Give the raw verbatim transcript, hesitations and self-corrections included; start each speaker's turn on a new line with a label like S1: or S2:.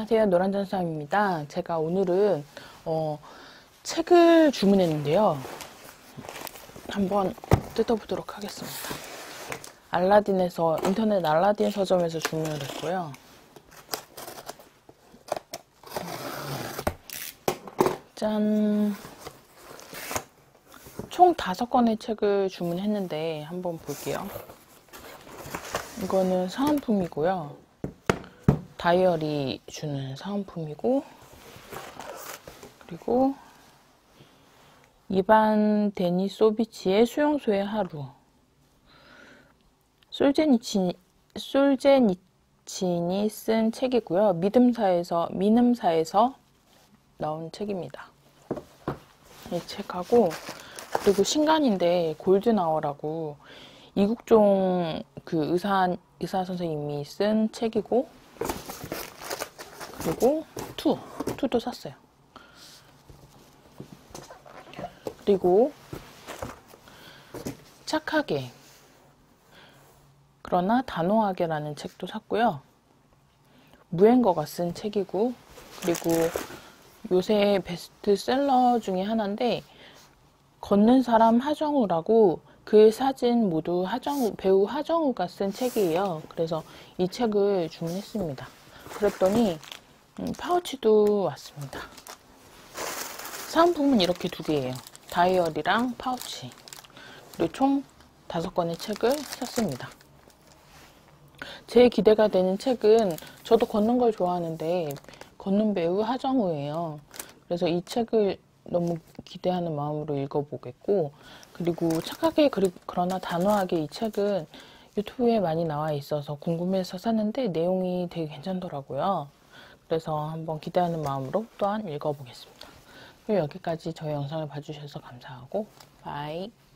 S1: 안녕하세요. 노란전사입니다. 제가 오늘은 어, 책을 주문했는데요. 한번 뜯어보도록 하겠습니다. 알라딘에서, 인터넷 알라딘 서점에서 주문을 했고요. 짠! 총 다섯 권의 책을 주문했는데 한번 볼게요. 이거는 사은품이고요. 다이어리 주는 사은품이고, 그리고 이반 데니소비치의 수용소의 하루. 솔제니치, 솔제니친이 쓴 책이고요. 믿음사에서, 민음사에서 나온 책입니다. 이 책하고, 그리고 신간인데 골드나워라고 이국종 그 의사, 의사 선생님이 쓴 책이고, 그리고 투, 투도 샀어요. 그리고 착하게 그러나 단호하게라는 책도 샀고요. 무행거가 쓴 책이고, 그리고 요새 베스트셀러 중에 하나인데 걷는 사람 하정우라고 그 사진 모두 하정우, 배우 하정우가 쓴 책이에요. 그래서 이 책을 주문했습니다. 그랬더니 음, 파우치도 왔습니다. 사은품은 이렇게 두 개예요. 다이어리랑 파우치. 그리고 총 다섯 권의 책을 샀습니다. 제일 기대가 되는 책은, 저도 걷는 걸 좋아하는데 걷는 배우 하정우예요. 그래서 이 책을 너무 기대하는 마음으로 읽어보겠고, 그리고 착하게 그러나 단호하게, 이 책은 유튜브에 많이 나와 있어서 궁금해서 샀는데 내용이 되게 괜찮더라고요. 그래서 한번 기대하는 마음으로 또한 읽어보겠습니다. 그럼 여기까지 저희 영상을 봐주셔서 감사하고 바이.